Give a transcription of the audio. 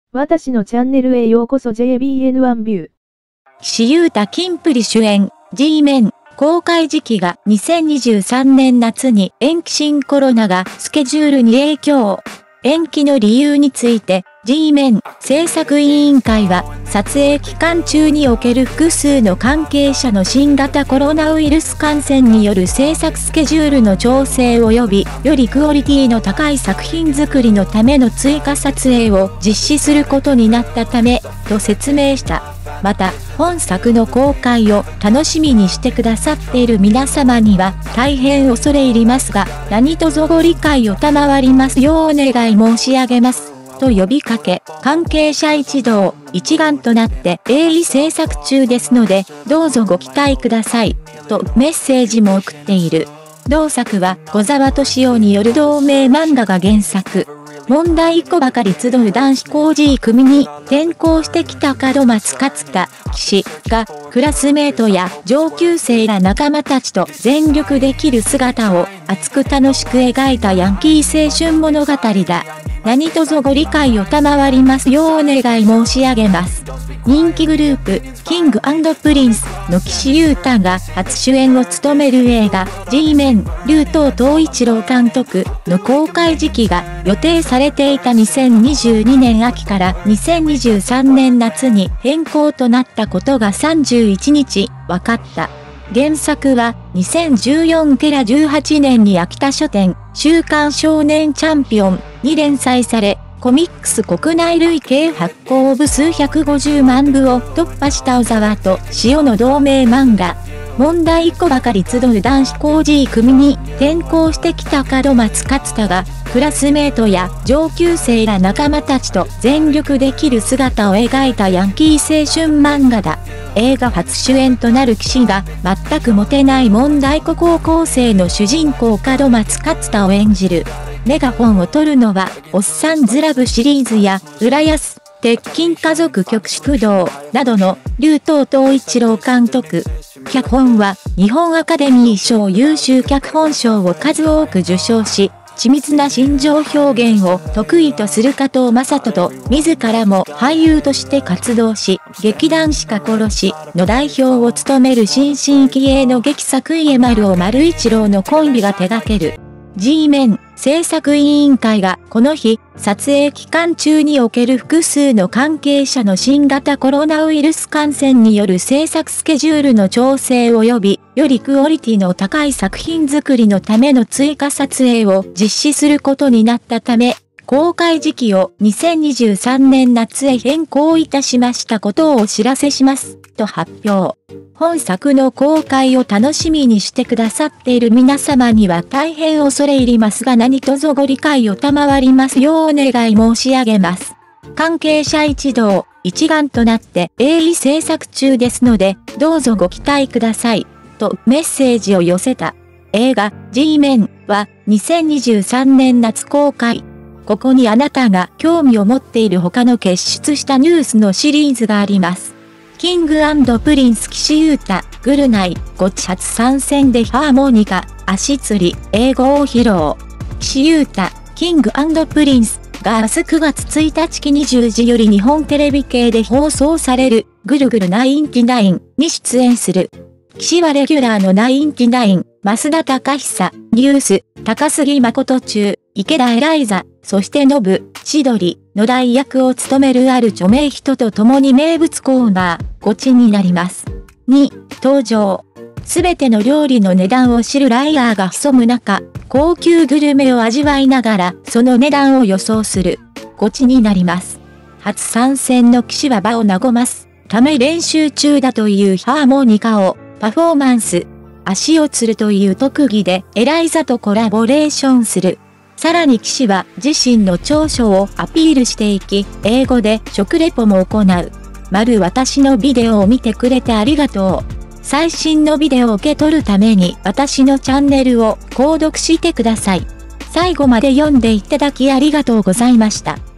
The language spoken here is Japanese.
私のチャンネルへようこそ JBN1 ビュー。 岸優太キンプリ主演、G メン、公開時期が2023年夏に延期。新コロナがスケジュールに影響。延期の理由について、G メン制作委員会は、撮影期間中における複数の関係者の新型コロナウイルス感染による制作スケジュールの調整及び、よりクオリティの高い作品作りのための追加撮影を実施することになったため、と説明した。また、本作の公開を楽しみにしてくださっている皆様には大変恐れ入りますが、何卒ご理解を賜りますようお願い申し上げます。と呼びかけ、関係者一同、一丸となって鋭意制作中ですので、どうぞご期待ください。とメッセージも送っている。同作は小沢敏夫による同名漫画が原作。問題一個ばかり集う男子高 G 組に転校してきた門松勝太、岸がクラスメートや上級生ら仲間たちと全力できる姿を熱く楽しく描いたヤンキー青春物語だ。何卒ご理解を賜りますようお願い申し上げます。人気グループ、キング&プリンスの岸優太が初主演を務める映画、G メン、竜頭東一郎監督の公開時期が予定されていた2022年秋から2023年夏に変更となったことが31日、分かった。原作は2014-18年に秋田書店、週刊少年チャンピオンに連載され、コミックス国内累計発行部数150万部を突破した小沢と塩の同名漫画。問題一個ばかり集う男子高 G 組に転校してきた門松勝太がクラスメートや上級生ら仲間たちと全力できる姿を描いたヤンキー青春漫画だ。映画初主演となる岸が全くモテない問題子高校生の主人公門松勝太を演じる。メガホンを取るのはおっさんずラブシリーズや浦安、鉄筋家族極主道などの竜頭東一郎監督。脚本は日本アカデミー賞優秀脚本賞を数多く受賞し、緻密な心情表現を得意とする加藤雅人と自らも俳優として活動し、劇団鹿殺しの代表を務める新進気鋭の劇作家丸尾丸一郎のコンビが手掛ける。G メン制作委員会がこの日、撮影期間中における複数の関係者の新型コロナウイルス感染による制作スケジュールの調整及び、よりクオリティの高い作品作りのための追加撮影を実施することになったため、公開時期を2023年夏へ変更いたしましたことをお知らせします、と発表。本作の公開を楽しみにしてくださっている皆様には大変恐れ入りますが何卒ご理解を賜りますようお願い申し上げます。関係者一同、一丸となって鋭意制作中ですので、どうぞご期待ください、とメッセージを寄せた。映画、G メンは2023年夏公開。ここにあなたが興味を持っている他の傑出したニュースのシリーズがあります。キング&プリンス岸優太、グルナイ、ゴチ初参戦でハーモニカ、足つり、英語を披露。岸優太、キング&プリンスが明日9月1日期20時より日本テレビ系で放送される、ぐるぐる99に出演する。岸はレギュラーの99、増田貴久、ニュース、高杉誠中、池田エライザ、そしてノブ、千鳥の代役を務めるある著名人と共に名物コーナー、ゴチになります。に、登場。すべての料理の値段を知るライアーが潜む中、高級グルメを味わいながらその値段を予想する。ゴチになります。初参戦の岸は場を和ますため練習中だというハーモニカをパフォーマンス。足をつるという特技でエライザとコラボレーションする。さらに岸は自身の長所をアピールしていき、英語で食レポも行う。私のビデオを見てくれてありがとう。最新のビデオを受け取るために私のチャンネルを購読してください。最後まで読んでいただきありがとうございました。